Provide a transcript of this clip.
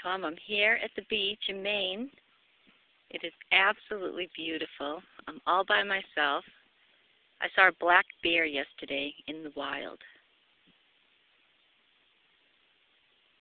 welcome. I'm here at the beach in Maine. It is absolutely beautiful. I'm all by myself. I saw a black bear yesterday in the wild.